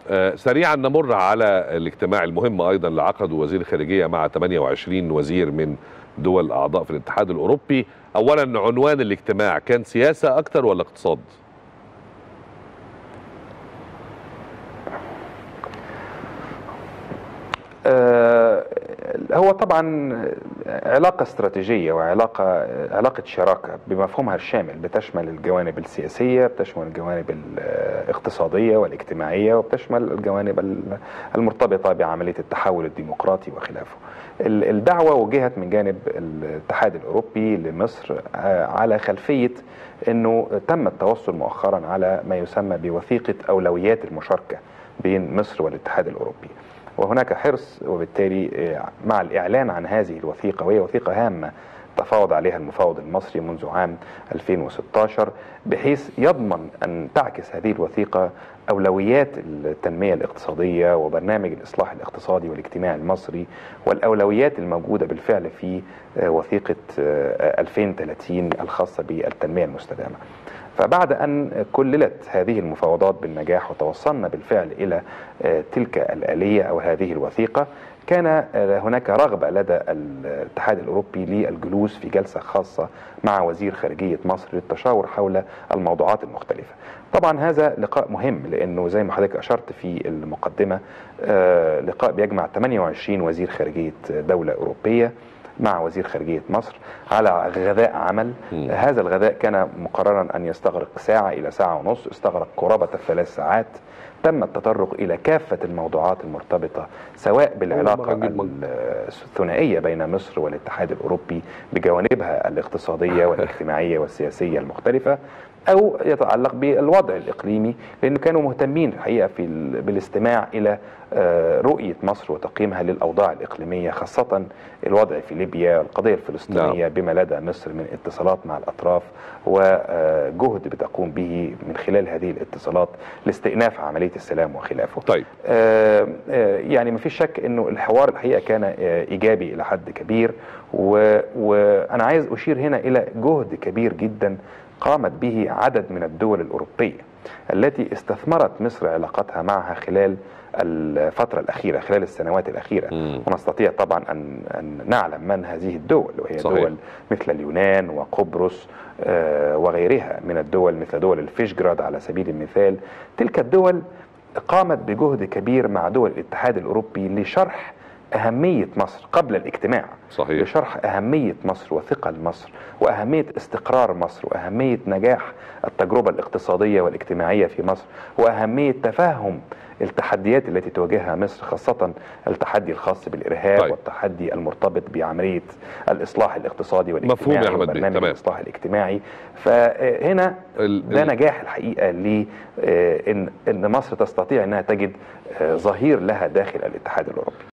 سريعا نمر على الاجتماع المهم ايضا اللي عقده وزير الخارجيه مع 28 وزير من دول اعضاء في الاتحاد الاوروبي. اولا، عنوان الاجتماع كان سياسه اكتر ولا اقتصاد؟ هو طبعا علاقة استراتيجية علاقة شراكة بمفهومها الشامل، بتشمل الجوانب السياسية، بتشمل الجوانب الاقتصادية والاجتماعية، وبتشمل الجوانب المرتبطة بعملية التحول الديمقراطي وخلافه. الدعوة وجهت من جانب الاتحاد الأوروبي لمصر على خلفية أنه تم التوصل مؤخرا على ما يسمى بوثيقة أولويات المشاركة بين مصر والاتحاد الأوروبي، وهناك حرص وبالتالي مع الإعلان عن هذه الوثيقة، وهي وثيقة هامة تفاوض عليها المفاوض المصري منذ عام 2016، بحيث يضمن أن تعكس هذه الوثيقة أولويات التنمية الاقتصادية وبرنامج الإصلاح الاقتصادي والاجتماعي المصري، والأولويات الموجودة بالفعل في وثيقة 2030 الخاصة بالتنمية المستدامة. فبعد أن كللت هذه المفاوضات بالنجاح وتوصلنا بالفعل إلى تلك الآلية أو هذه الوثيقة، كان هناك رغبة لدى الاتحاد الأوروبي للجلوس في جلسة خاصة مع وزير خارجية مصر للتشاور حول الموضوعات المختلفة. طبعا هذا لقاء مهم، لأنه زي ما حضرتك أشرت في المقدمة لقاء بيجمع 28 وزير خارجية دولة أوروبية مع وزير خارجية مصر على غذاء عمل. هذا الغذاء كان مقررا أن يستغرق ساعة إلى ساعة ونصف، استغرق قرابة 3 ساعات. تم التطرق إلى كافة الموضوعات المرتبطة سواء بالعلاقة الثنائية بين مصر والاتحاد الأوروبي بجوانبها الاقتصادية والاجتماعية والسياسية المختلفة، أو يتعلق بالوضع الإقليمي، لأنه كانوا مهتمين الحقيقة بالاستماع إلى رؤية مصر وتقييمها للأوضاع الإقليمية، خاصة الوضع في ليبيا، القضية الفلسطينية، بما لدى مصر من اتصالات مع الأطراف وجهد بتقوم به من خلال هذه الاتصالات لاستئناف عملية السلام وخلافه. طيب. يعني ما فيش شك أنه الحوار الحقيقة كان إيجابي إلى حد كبير، وأنا عايز أشير هنا إلى جهد كبير جدا قامت به عدد من الدول الأوروبية التي استثمرت مصر علاقتها معها خلال الفترة الأخيرة، خلال السنوات الأخيرة. ونستطيع طبعا أن نعلم من هذه الدول، وهي صحيح. دول مثل اليونان وقبرص وغيرها من الدول، مثل دول الفيشجراد على سبيل المثال. تلك الدول قامت بجهد كبير مع دول الاتحاد الأوروبي لشرح أهمية مصر قبل الاجتماع، صحيح. لشرح أهمية مصر وثقل مصر وأهمية استقرار مصر وأهمية نجاح التجربة الاقتصادية والاجتماعية في مصر وأهمية تفهم التحديات التي تواجهها مصر، خاصة التحدي الخاص بالإرهاب. طيب. والتحدي المرتبط بعملية الإصلاح الاقتصادي والاجتماعي وبرنامج الإصلاح الاجتماعي. فهنا ده نجاح الحقيقة لأن مصر تستطيع أنها تجد ظهير لها داخل الاتحاد الأوروبي.